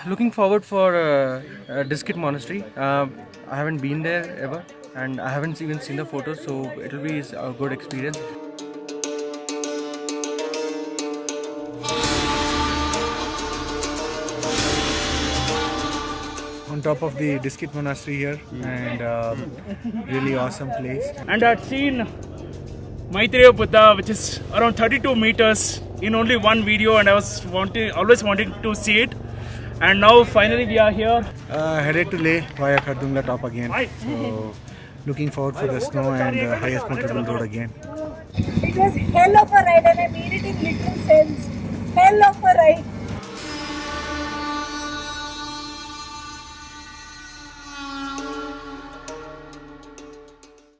Looking forward for Diskit Monastery. I haven't been there ever, and I haven't even seen the photos, so it will be a good experience. On top of the Diskit Monastery here, and really awesome place. And I'd seen Maitreya Buddha, which is around 32 meters, in only one video, and I was always wanting to see it. And now finally we are here. Headed to Leh via Khardungla top again. So looking forward for the snow and highest notable road again. It was hell of a ride, and I mean it in literal sense. Hell of a ride.